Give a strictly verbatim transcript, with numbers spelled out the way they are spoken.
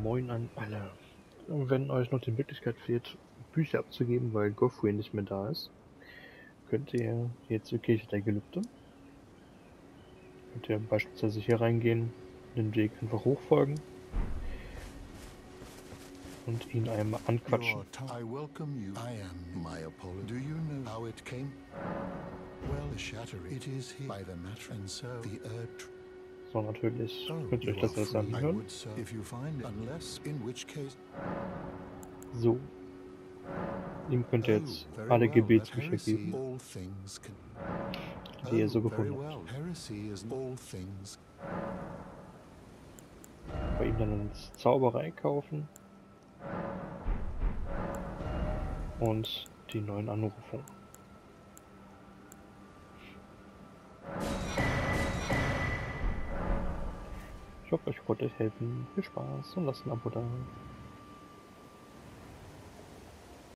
Moin an alle. Wenn euch noch die Möglichkeit fehlt, Bücher abzugeben, weil Goffrey nicht mehr da ist, könnt ihr hier zur Kirche der Gelübde. Könnt ihr beispielsweise hier reingehen, den Weg einfach hochfolgen und ihn einmal anquatschen. I welcome you. I am my apology. Do you know how it came? Well, the shatter it is here by the match and so the earth. So, natürlich Oh, könnt ihr euch das alles I anhören. would so if you find it, unless in which case. So. Ihm könnt ihr Oh, jetzt very alle well, Gebetsbücher that heresy, geben, all things can. die ihr Oh, so very gefunden habt. well. Heresy is all things. Bei ihm dann ins Zauberei kaufen und die neuen Anrufungen. Ich hoffe, euch konnte ich helfen. Viel Spaß und lasst ein Abo da.